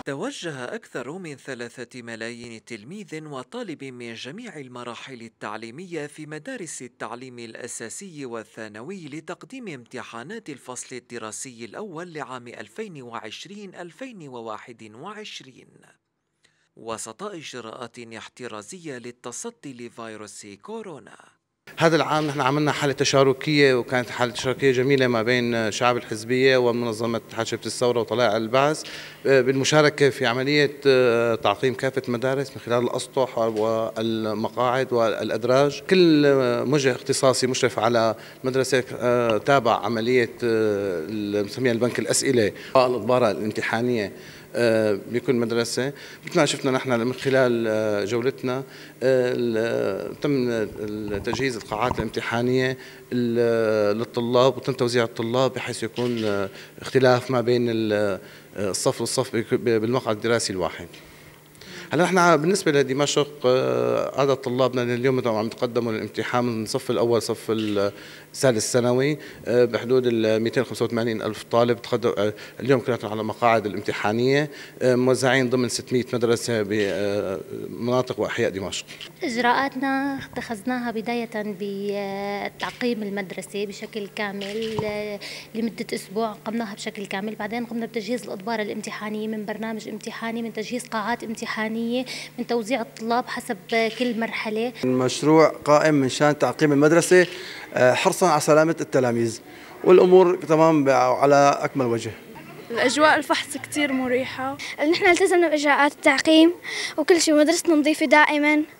توجه أكثر من 3 ملايين تلميذ وطالب من جميع المراحل التعليمية في مدارس التعليم الأساسي والثانوي لتقديم امتحانات الفصل الدراسي الأول لعام 2020-2021 وسط إجراءات احترازية للتصدي لفيروس كورونا. هذا العام نحن عملنا حالة تشاركية، وكانت حالة تشاركية جميلة ما بين شعب الحزبية ومنظمة اتحاد شباب الثورة وطلائع البعث بالمشاركة في عملية تعقيم كافة المدارس من خلال الأسطح والمقاعد والأدراج. كل موجه اختصاصي مشرف على المدرسة تابع عملية نسميها البنك الأسئلة والإضبارة الامتحانية بكل مدرسة. مثل ما شفنا نحن من خلال جولتنا تم تجهيز القاعات الامتحانية للطلاب وتم توزيع الطلاب بحيث يكون اختلاف ما بين الصف والصف بالمقعد الدراسي الواحد. هلا نحن بالنسبه لدمشق عدد طلابنا اليوم عم يتقدموا للامتحان من الصف الاول صف الثالث ثانوي بحدود ال 285 الف طالب تقدم اليوم كلهم على مقاعد الامتحانيه موزعين ضمن 600 مدرسه بمناطق واحياء دمشق. اجراءاتنا اتخذناها بدايه بتعقيم المدرسه بشكل كامل لمده اسبوع، قمناها بشكل كامل. بعدين قمنا بتجهيز الادوار الامتحانيه من برنامج امتحاني، من تجهيز قاعات امتحانيه، من توزيع الطلاب حسب كل مرحلة. المشروع قائم من شان تعقيم المدرسة حرصا على سلامة التلاميذ، والأمور تمام على أكمل وجه. الأجواء الفحص كتير مريحة. نحن التزمنا بإجراءات التعقيم وكل شيء، مدرستنا نظيفة دائما.